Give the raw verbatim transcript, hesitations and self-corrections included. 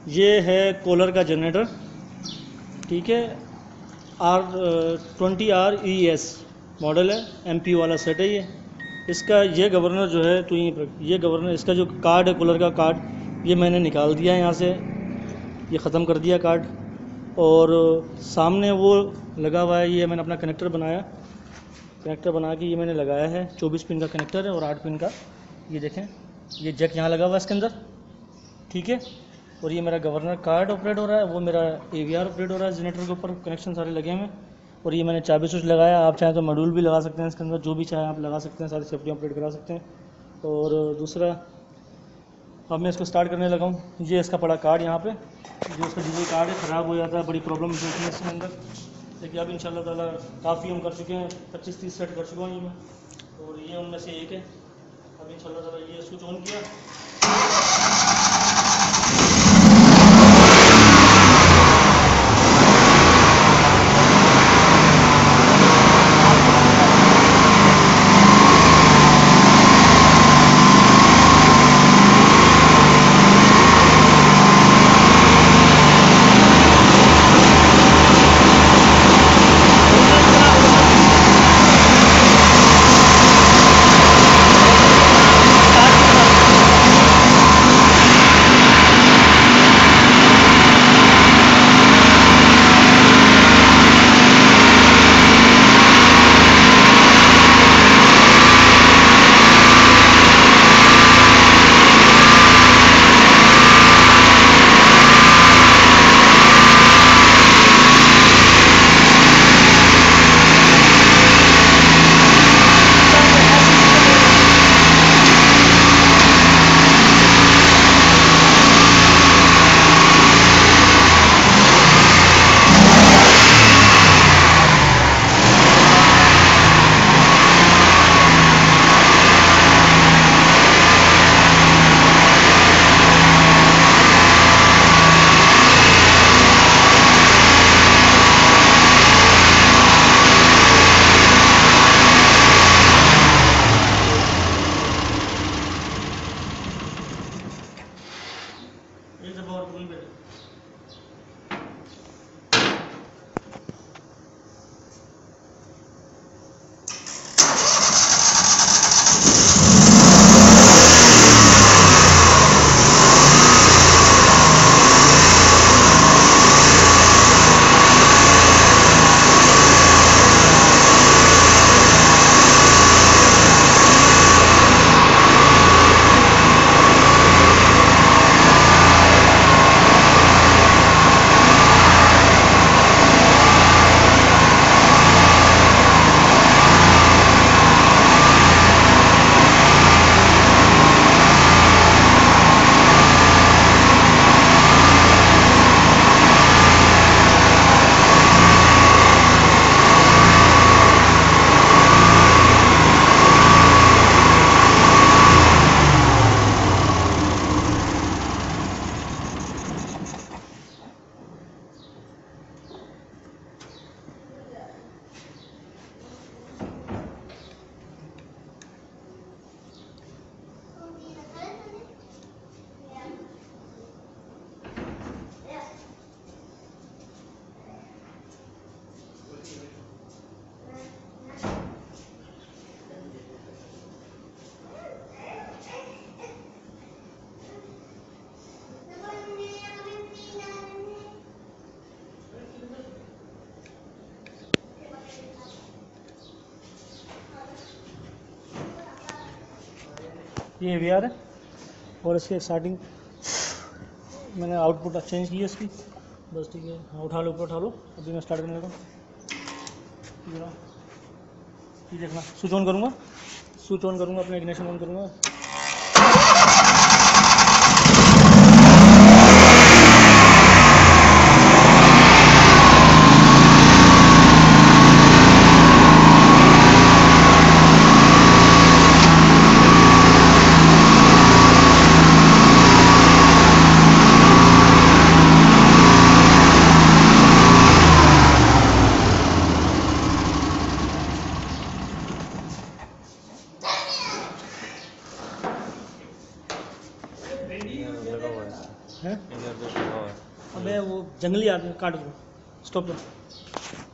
ये है कूलर का जनरेटर, ठीक है। R twenty R E S model है, एम पी वाला सेट है ये। इसका ये गवर्नर जो है, तो ये ये गवर्नर, इसका जो कार्ड है कूलर का कार्ड, ये मैंने निकाल दिया है यहाँ से, ये ख़त्म कर दिया कार्ड। और सामने वो लगा हुआ है, ये मैंने अपना कनेक्टर बनाया, कनेक्टर बना के ये मैंने लगाया है। चौबीस पिन का कनेक्टर है और आठ पिन का, ये देखें, ये जैक यहाँ लगा हुआ है इसके अंदर, ठीक है। और ये मेरा गवर्नर कार्ड ऑपरेट हो रहा है, वो मेरा ए वी आर ऑपरेट हो रहा है। जनरेटर के ऊपर कनेक्शन सारे लगे हुए हैं। और ये मैंने चाबी स्विच लगाया, आप चाहें तो मॉड्यूल भी लगा सकते हैं इसके अंदर, जो भी चाहे आप लगा सकते हैं, सारी सेफ्टी ऑपरेट करा सकते हैं। और दूसरा, अब मैं इसको स्टार्ट करने लगा हूँ। ये इसका पड़ा कार्ड यहाँ पे, जो इसका डिजिटल कार्ड है, ख़राब हो जाता है, बड़ी प्रॉब्लम होती है इसके अंदर। लेकिन अब इंशाल्लाह ताला काफ़ी हम कर चुके हैं, पच्चीस तीस सेट कर चुका हूँ ये मैं, और ये उनमें से एक है। अब इंशाल्लाह ताला ये स्विच ऑन किया, एक दफ़ा और पूरी बेटे। ये वी आर है, और इसके स्टार्टिंग मैंने आउटपुट चेंज की है इसकी, बस ठीक है। हाँ, उठा लो, ऊपर उठा लो। अभी मैं स्टार्ट करने लगा, ये देखना, स्विच ऑन करूँगा, स्विच ऑन करूँगा, अपना इग्निशन ऑन करूँगा। इधर देखो। अबे वो जंगली आदमी काट दो, स्टॉप करो।